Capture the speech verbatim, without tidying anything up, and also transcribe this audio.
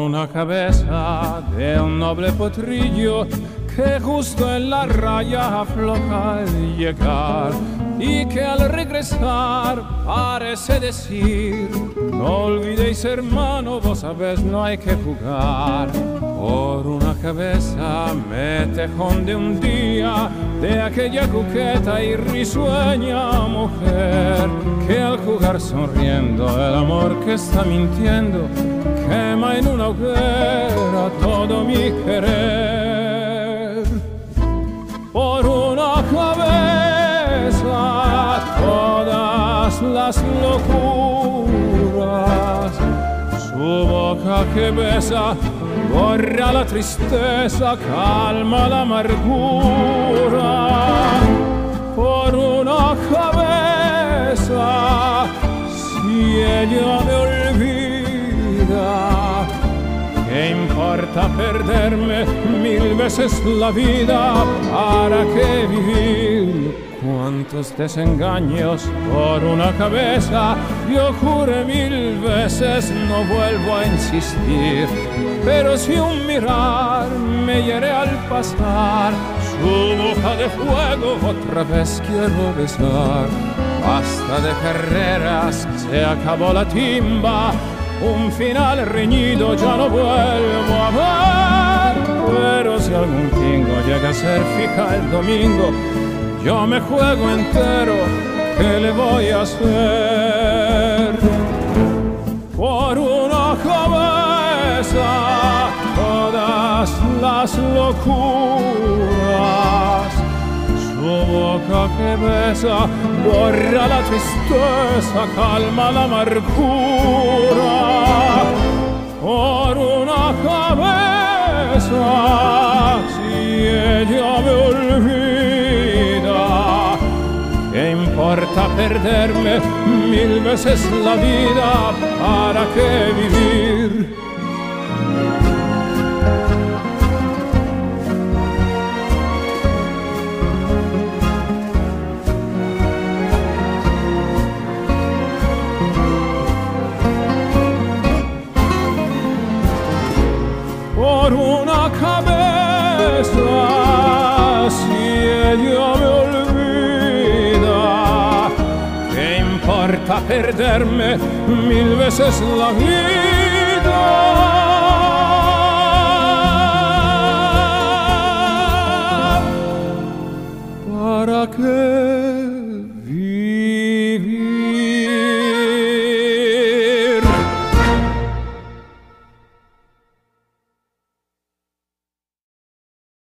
una cabeza de un noble potrillo que justo en la raya afloja al llegar y que al regresar parece decir: no olvidéis, hermano, vos sabés, no hay que jugar. Por una cabeza me tejón de un día de aquella coqueta y risueña mujer que al jugar sonriendo el amor que está mintiendo quema en una hoguera todo mi querer. Por una cabeza todas las locuras, su boca que besa borra la tristeza, calma la amargura. Por una cabeza, si ella me olvida, ¿qué importa perderme mil veces la vida? ¿Para qué vivir? Cuántos desengaños por una cabeza. Yo juré mil veces, no vuelvo a insistir, pero si un mirar me hiere al pasar, su boca de fuego otra vez quiero besar. Basta de carreras, se acabó la timba, un final reñido ya no vuelvo a ver. Pero si algún tingo llega a ser fija el domingo, yo me juego entero, ¿qué le voy a hacer? Por una cabeza todas las locuras, su boca que besa borra la tristeza, calma la amargura. Por una cabeza, si ella me olvida, ¿qué importa perderme mil veces la vida? ¿Para qué vivir? Por una cabeza, si ella me olvida, ¿qué importa perderme mil veces la vida? ¿Para qué